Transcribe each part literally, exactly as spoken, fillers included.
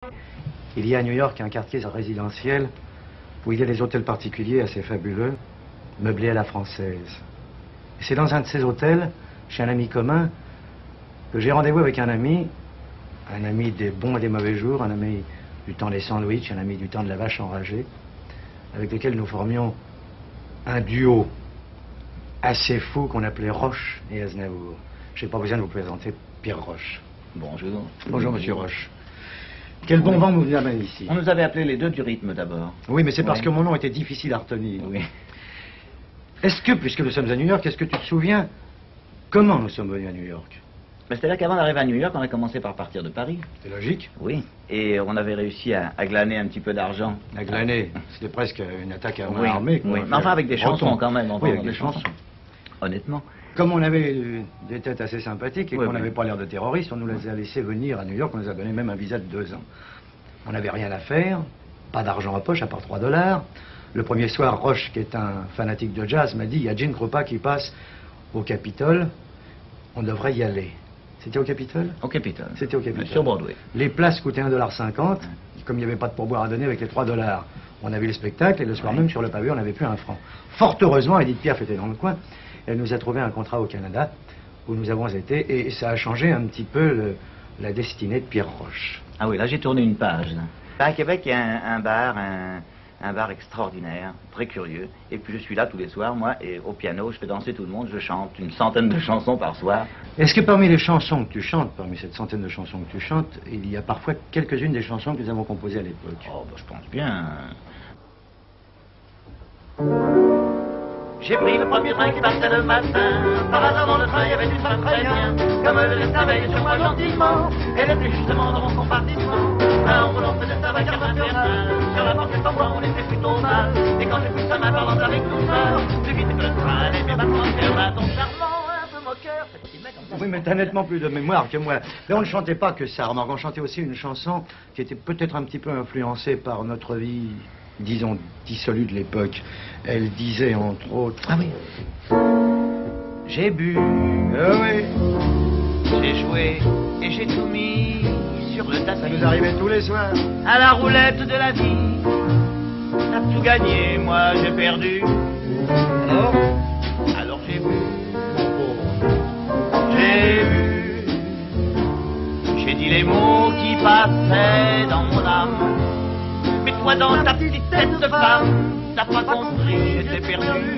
Il y a à New York un quartier résidentiel où il y a des hôtels particuliers assez fabuleux, meublés à la française. Et c'est dans un de ces hôtels, chez un ami commun, que j'ai rendez-vous avec un ami, un ami des bons et des mauvais jours, un ami du temps des sandwichs, un ami du temps de la vache enragée, avec lequel nous formions un duo assez fou qu'on appelait Roche et Aznavour. Je n'ai pas besoin de vous présenter Pierre Roche. Bonjour. Bonjour, monsieur Roche. Quel bon vent vous amène ici? On nous avait appelés les deux du rythme d'abord. Oui, mais c'est parce Oui. que mon nom était difficile à retenir. Oui. Est-ce que, puisque nous sommes à New York, est-ce que tu te souviens comment nous sommes venus à New York? Mais c'est là qu'avant d'arriver à New York, on a commencé par partir de Paris. C'est logique. Oui. Et on avait réussi à, à glaner un petit peu d'argent. La glanée, c'était presque une attaque à main Oui, armée. oui. Mais enfin avec des chansons quand même. on Oui, va avec avoir des chansons. Honnêtement. Comme on avait euh, des têtes assez sympathiques et Oui, qu'on oui. n'avait pas l'air de terroristes, on nous les a laissés venir à New York, on nous a donné même un visa de deux ans. On n'avait rien à faire, pas d'argent en poche à part trois dollars. Le premier soir, Roche, qui est un fanatique de jazz, m'a dit, il y a Gene Krupa qui passe au Capitole, on devrait y aller. C'était au Capitole? Au Capitole. C'était au Capitole. Sur Broadway. Les places coûtaient un dollar cinquante, comme il n'y avait pas de pourboire à donner avec les trois dollars. On a vu le spectacle et le soir Oui. même sur le pavé, on n'avait plus un franc. Fort heureusement, Edith Piaf était dans le coin. Elle nous a trouvé un contrat au Canada où nous avons été et ça a changé un petit peu le- la destinée de Pierre Roche. Ah oui, là j'ai tourné une page. Là. À Québec, il y a un, un bar, un, un bar extraordinaire, très curieux. Et puis je suis là tous les soirs, moi, et au piano, je fais danser tout le monde, je chante une centaine de chansons par soir. Est-ce que parmi les chansons que tu chantes, parmi cette centaine de chansons que tu chantes, il y a parfois quelques-unes des chansons que nous avons composées à l'époque? Oh, bah, je pense bien. J'ai pris le premier train qui partait le matin. Par hasard dans le train, il y avait une femme très bien. Comme le destin veille sur moi gentiment. Elle était justement dans mon compartiment. Un roulant faisait sa vacarme infernale. Sur la banquette en bois, on était plutôt mal. Et quand j'ai pris sa main parlant avec douceur, plus vite que le train allait, mes battements de cœur, un ton charmant, un peu moqueur. C'est petit mec comme ça. Oui, mais t'as nettement plus de mémoire que moi. Mais on ne chantait pas que ça, remarque. On chantait aussi une chanson qui était peut-être un petit peu influencée par notre vie, disons, dissolue de l'époque. Elle disait, entre autres... Ah oui. J'ai bu, Ah oui, j'ai joué et j'ai tout mis sur le tapis. ça nous arrivait tous les soirs. À la roulette de la vie. T'as tout gagné, moi j'ai perdu. Alors, Alors j'ai bu, j'ai bu. J'ai dit les mots qui passaient dans mon âme. Mais toi dans ta petite tête de femme, t'as pas compris, j'étais perdu.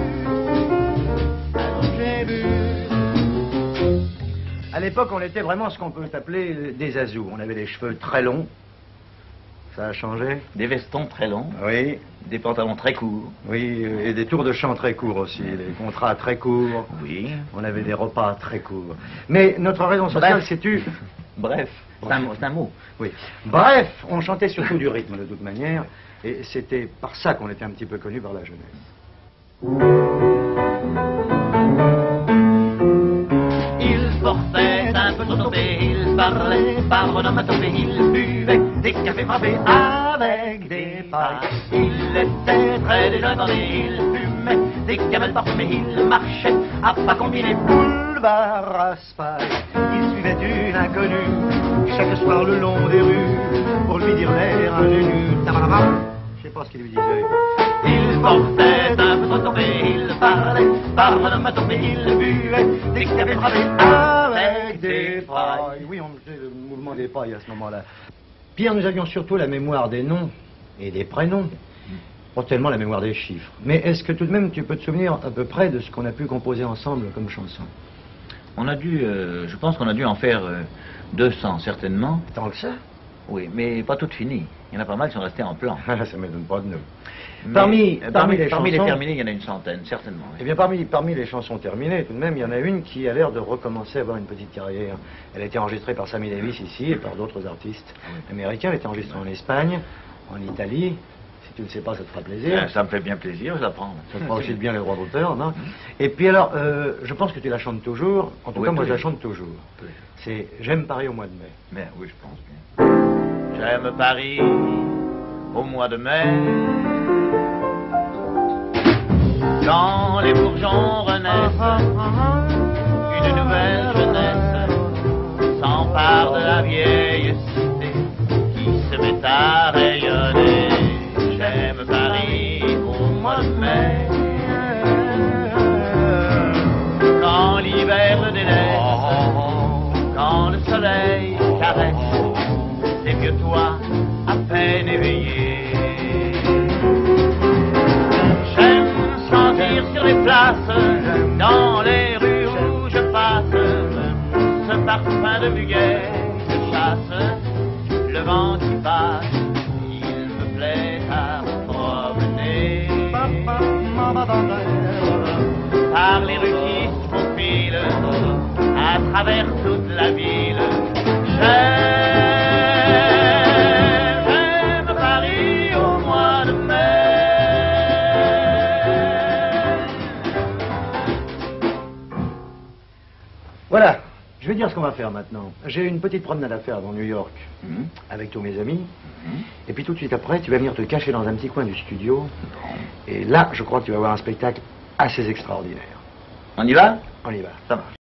Alors j'ai bu. à l'époque, on était vraiment ce qu'on peut appeler des azous. On avait des cheveux très longs. Ça a changé. Des vestons très longs, Oui, des pantalons très courts. oui, et des tours de chant très courts aussi, des contrats très courts. Oui. On avait des repas très courts. Mais notre raison sociale, Bref. sais-tu... Bref, c'est un mot. C'est un mot. Oui. Bref, on chantait surtout du rythme de toute manière, et c'était par ça qu'on était un petit peu connus par la jeunesse. Il portait un peu trop tombé, il parlait par onomatopée, il buvait des cafés frappés avec des pailles. Il était très dégingandé, il fumait des camels parfumés, il marchait à pas combiner. Boulevard Raspail, il suivait une inconnue, chaque soir le long des rues, pour lui dire l'air ingénu. Tabarabam. Je sais pas ce qu'il lui disait. Il portait un peu trop tombé, il parlait par onomatopée, il buvait des cafés frappés avec des pailles. Oui, on faisait le mouvement des pailles à ce moment-là. Pierre, nous avions surtout la mémoire des noms et des prénoms, pas tellement la mémoire des chiffres. Mais est-ce que tout de même tu peux te souvenir à peu près de ce qu'on a pu composer ensemble comme chanson? On a dû, euh, je pense qu'on a dû en faire euh, deux cents certainement. Tant que ça? Oui, mais pas toutes finies. Il y en a pas mal qui sont restés en plan. Ça m'étonne pas de nous. Mais, Parmi- euh, parmi les parmi les chansons- terminées, il y en a une centaine, certainement. oui. Eh bien, parmi, parmi les chansons terminées, tout de même, il y en a une qui a l'air de recommencer à avoir une petite carrière. Elle a été enregistrée par Sammy Davis ici et par d'autres artistes américains. Elle a été enregistrée en Espagne, en Italie. Si tu ne sais pas, ça te fera plaisir. Euh, Ça me fait bien plaisir, je la prends. Ça te fera aussi bien les droits d'auteur, non? Et puis alors, euh, je pense que tu la chantes toujours. En tout Oui, cas, moi, je la toujours. chante toujours. Oui. C'est J'aime Paris au mois de mai. Mais oui, je pense bien. J'aime Paris au mois de mai. Quand les bourgeons renaissent, une nouvelle jeunesse s'empare de la vieille cité qui à rayonner. J'aime Paris au mois de mai, quand l'hiver le délaisse, quand le soleil caresse ses vieux toits à peine éveillés. J'aime sentir sur les places, dans les rues où je passe, ce parfum de muguet de chasse, le vent qui passe, il me plaît à me promener par les rues qui se faufilent à travers toute la ville. J'aime, j'aime Paris au mois de mai. Voilà, je vais dire ce qu'on va faire maintenant. J'ai une petite promenade à faire dans New York, Mmh. avec tous mes amis. Mmh. Et puis tout de suite après, tu vas venir te cacher dans un petit coin du studio. Et là, je crois que tu vas voir un spectacle assez extraordinaire. On y va? On y va. Ça marche.